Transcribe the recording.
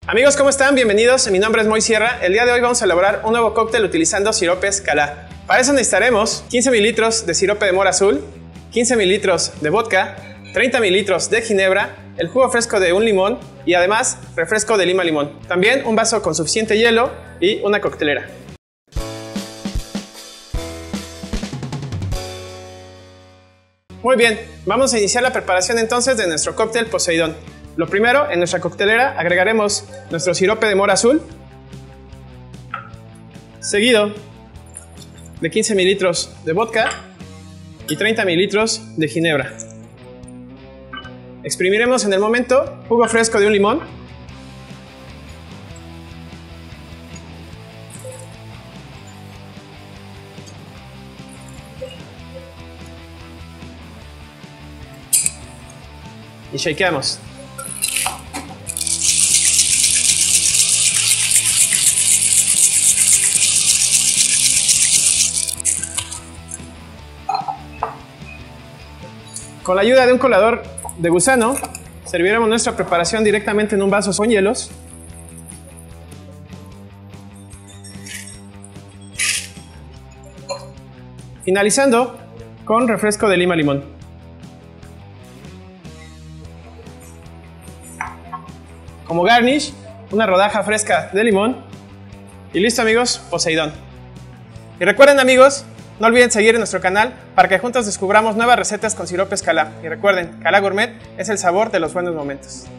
Amigos, ¿cómo están? Bienvenidos, mi nombre es Moy Sierra. El día de hoy vamos a elaborar un nuevo cóctel utilizando siropes Calá. Para eso necesitaremos 15 mililitros de sirope de mora azul, 15 mililitros de vodka, 30 mililitros de ginebra, el jugo fresco de un limón y además refresco de lima-limón. También un vaso con suficiente hielo y una coctelera. Muy bien, vamos a iniciar la preparación entonces de nuestro cóctel Poseidón. Lo primero, en nuestra coctelera agregaremos nuestro sirope de mora azul, seguido de 15 mililitros de vodka y 30 mililitros de ginebra. Exprimiremos en el momento jugo fresco de un limón, y shakeamos. Con la ayuda de un colador de gusano, serviremos nuestra preparación directamente en un vaso con hielos. Finalizando con refresco de lima-limón. Como garnish, una rodaja fresca de limón. Y listo, amigos, Poseidón. Y recuerden, amigos, no olviden seguir en nuestro canal para que juntos descubramos nuevas recetas con siropes Calá. Y recuerden, Calá Gourmet es el sabor de los buenos momentos.